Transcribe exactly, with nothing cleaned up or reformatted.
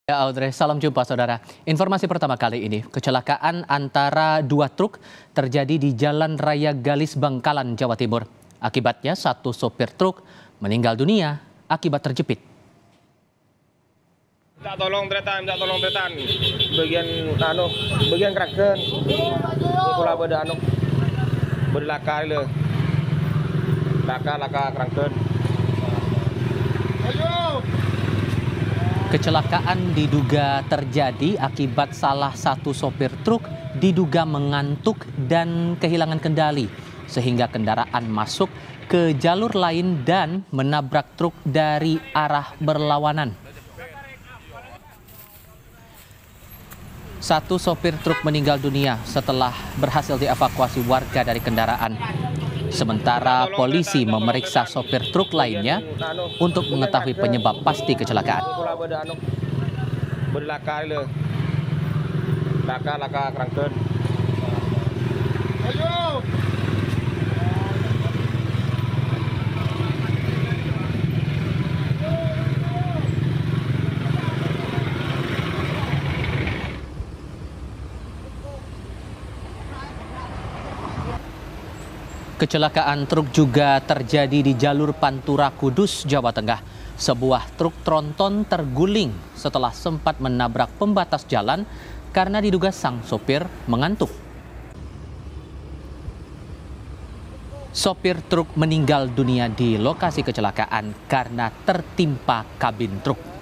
Ya Audrey, salam jumpa saudara. Informasi pertama kali ini, kecelakaan antara dua truk terjadi di Jalan Raya Galis Bangkalan, Jawa Timur. Akibatnya satu sopir truk meninggal dunia akibat terjepit. Minta tolong tretan, minta tolong tretan. Bagian anu, bagian kraken. Kula beda anu. Berlaka le. Laka laka kraken. Ayo. Kecelakaan diduga terjadi akibat salah satu sopir truk diduga mengantuk dan kehilangan kendali sehingga kendaraan masuk ke jalur lain dan menabrak truk dari arah berlawanan. Satu sopir truk meninggal dunia setelah berhasil dievakuasi warga dari kendaraan. Sementara polisi memeriksa sopir truk lainnya untuk mengetahui penyebab pasti kecelakaan. Berlaka le. Laka laka kraken. Ayo. Kecelakaan truk juga terjadi di jalur Pantura Kudus, Jawa Tengah. Sebuah truk tronton terguling setelah sempat menabrak pembatas jalan karena diduga sang sopir mengantuk. Sopir truk meninggal dunia di lokasi kecelakaan karena tertimpa kabin truk.